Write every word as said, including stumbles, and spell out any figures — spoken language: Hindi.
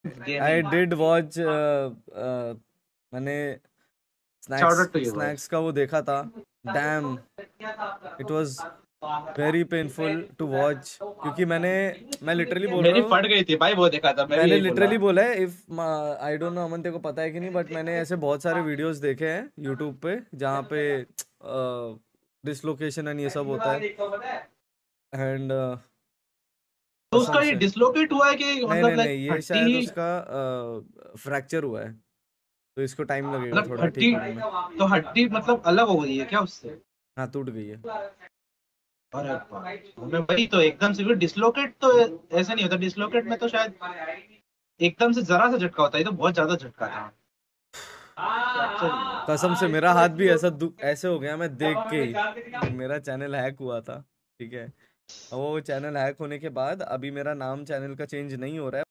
आई डिड वॉच, मैंने Shout snacks out to you, boys. Snacks का वो देखा था। Damn, it was very painful to watch, क्योंकि मैंने मैं लिटरली बोल रहा मेरी हूँ, फट गई थी भाई, वो देखा था, मैं भी मैंने यही बोला। लिटरली बोला है, if I don't know Aman तेरे को पता है कि नहीं, बट मैंने ऐसे बहुत सारे वीडियोस देखे हैं यूट्यूब पे जहाँ पे डिसलोकेशन एंड ये सब होता है, एंड तो कसम उसका ये से। डिसलोकेट हुआ है कि नहीं मतलब नहीं लाइक नहीं, ये हड्डी शायद ही, उसका फ्रैक्चर हुआ है, तो इसको टाइम लगेगा मतलब थोड़ा ठीक हड्डी, होने में। तो हड्डी मतलब अलग हो गई है क्या उससे? हाँ, टूट गई है। अरे बाप, मैं वही तो एकदम से डिसलोकेट तो ऐसे नहीं होता, डिसलोकेट में तो शायद एकदम से जरा सा झटका होता है, ये तो बहुत ज्यादा झटका था। फ्रैक्चर ही कसम से मेरा हाथ भी ऐसा दु ऐसे हो गया, मैं देख के ही, मेरा चैनल हैक हुआ था, ठीक है। और वो चैनल हैक होने के बाद अभी मेरा नाम चैनल का चेंज नहीं हो रहा है।